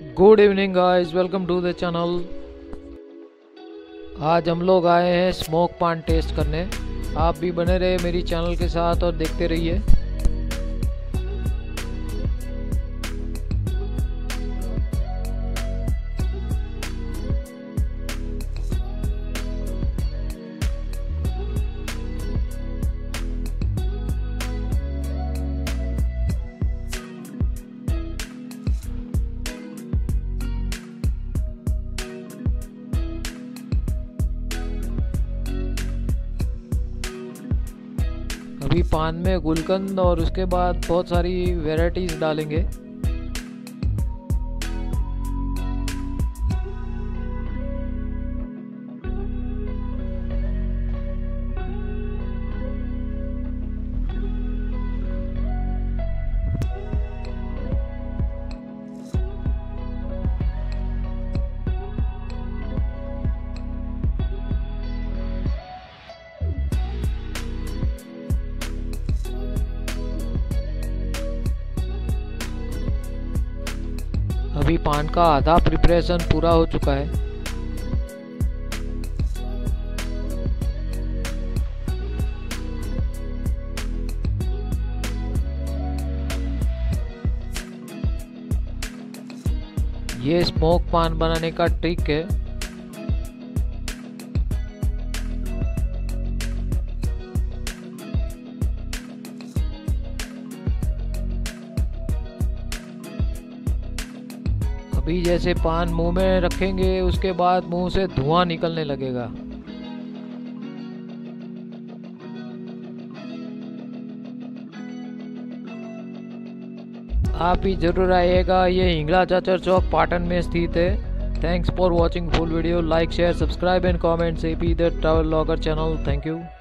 Good evening guys, welcome to the channel. आज हम लोग आए हैं स्मोक पान टेस्ट करने। आप भी बने रहे मेरी चैनल के साथ और देखते रहिए। अभी पान में गुलकंद और उसके बाद बहुत सारी वैरायटीज डालेंगे। अभी पान का आधा प्रिपरेशन पूरा हो चुका है। ये स्मोक पान बनाने का ट्रिक है। अभी जैसे पान मुंह में रखेंगे उसके बाद मुंह से धुआं निकलने लगेगा। आप भी जरूर आइएगा। ये हिंगला चाचर चौक पाटन में स्थित है। Thanks for watching full video. Like share subscribe and comments AP the travel vlogger channel. Thank you.